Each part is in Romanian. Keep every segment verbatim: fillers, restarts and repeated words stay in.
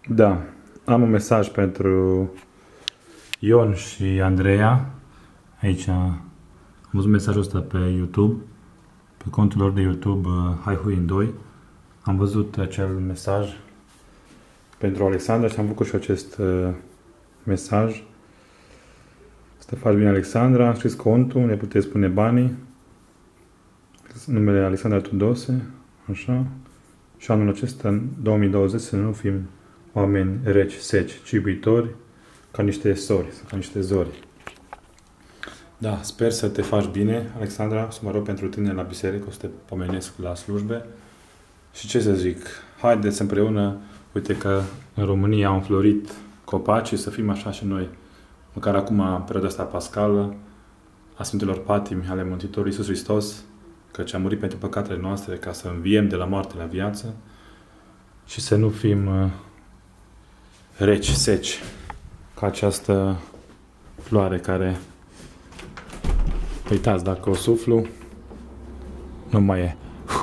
Da, am un mesaj pentru Ion și Andreea. Aici am văzut mesajul ăsta pe YouTube, pe contul lor de YouTube Hai Huin doi. Am văzut acel mesaj pentru Alexandra și am făcut și acest uh, mesaj. Să te faci bine, Alexandra. Am scris contul, ne puteți pune banii. Numele Alexandra Tudose, așa. Și anul acesta, în două mii douăzeci, să nu fim oameni reci, seci, ci iubitori, ca niște sori, ca niște zori. Da, sper să te faci bine, Alexandra, să mă rog pentru tine la biserică, o să te pomenesc la slujbe. Și ce să zic, haideți împreună, uite că în România au înflorit copacii, să fim așa și noi. Măcar acum, în perioada asta pascală, a Sfintelor Patimi ale Mântuitorului Iisus Hristos, căci a murit pentru păcatele noastre, ca să înviem de la moarte la viață și să nu fim uh, reci, seci, ca această floare care, uitați, dacă o suflu, nu mai e.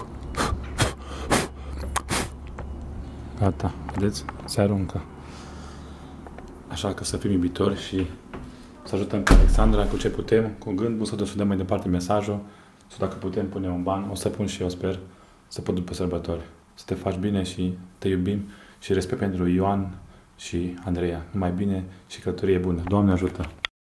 Gata, vedeți? Se aruncă. Așa că să fim iubitori și să ajutăm pe Alexandra cu ce putem, cu gândul, să dăm mai departe mesajul, sau dacă putem pune un ban, o să pun și eu, sper, să pot după sărbători. Să te faci bine și te iubim și respect pentru Ioan și Andreea. Numai bine și călătorie bună. Doamne ajută!